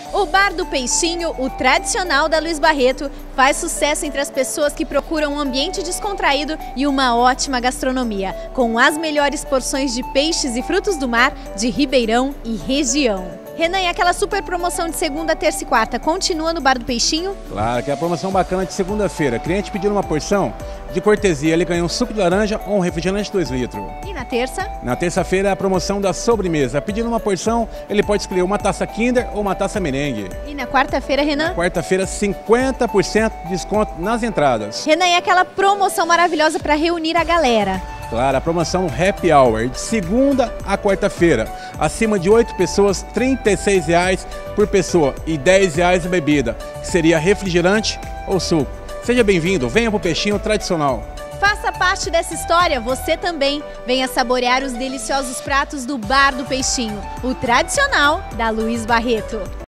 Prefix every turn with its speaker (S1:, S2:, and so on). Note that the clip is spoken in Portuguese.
S1: O Bar do Peixinho, o tradicional da Luiz Barreto, faz sucesso entre as pessoas que procuram um ambiente descontraído e uma ótima gastronomia, com as melhores porções de peixes e frutos do mar de Ribeirão e região. Renan, e aquela super promoção de segunda, terça e quarta continua no Bar do Peixinho?
S2: Claro, que é a promoção bacana de segunda-feira. Cliente pedindo uma porção de cortesia, ele ganha um suco de laranja ou um refrigerante de 2 litros.
S1: E na terça?
S2: Na terça-feira é a promoção da sobremesa. Pedindo uma porção, ele pode escolher uma taça Kinder ou uma taça merengue.
S1: E na quarta-feira, Renan?
S2: Quarta-feira, 50% de desconto nas entradas.
S1: Renan, e aquela promoção maravilhosa para reunir a galera?
S2: Claro, a promoção Happy Hour, de segunda a quarta-feira. Acima de 8 pessoas, R$ 36,00 por pessoa e R$ 10,00 a bebida, que seria refrigerante ou suco. Seja bem-vindo, venha pro Peixinho tradicional.
S1: Faça parte dessa história, você também. Venha saborear os deliciosos pratos do Bar do Peixinho, o tradicional da Luiz Barreto.